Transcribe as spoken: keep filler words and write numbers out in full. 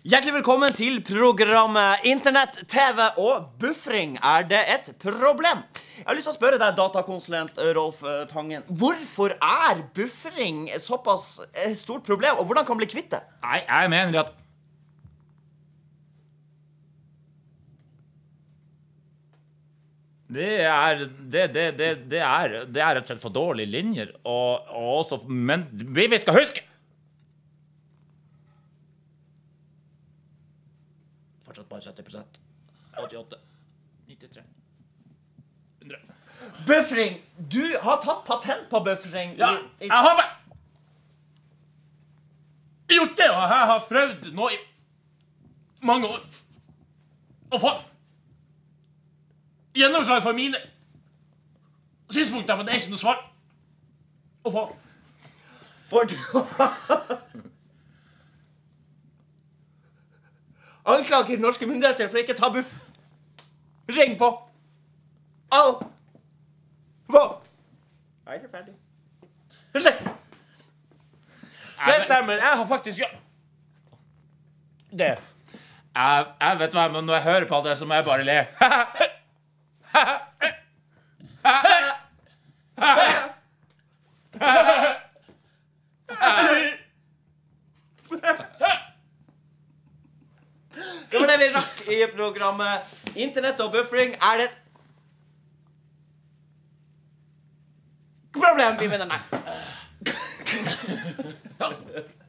Hjertelig velkommen til programmet Internett, T V og buffring. Er det et problem? Jeg har lyst til å spørre deg, datakonsulent Rolf Tangen. Hvorfor er buffring såpass stort problem, og hvordan kan man bli kvitt det? Nei, jeg mener at Det er det, det, det, det er det er rett og slett for dårlige linjer, og, og også, men vi vi skal huske fortsatt bare sytti prosent. åttiåtte, nittitre, hundre. Buffring! Du har tatt patent på buffring. Ja, i, i... jeg har vel gjort det, og jeg har prøvd nå i mange år å få gjennomslag for mine synspunkter, men det er ikke noe svar å få. For du anklager norske myndigheter for ikke ta buff. Ring på. Au. Hva? Jeg er ikke ferdig. Ring. Det stemmer. Jeg har faktisk ja. Det. Jeg, jeg vet hva, men når jeg hører på det, så må jeg bare le. Det var det vi rakk i programmet Internett og buffring. Er det problem vi vinner? Nei.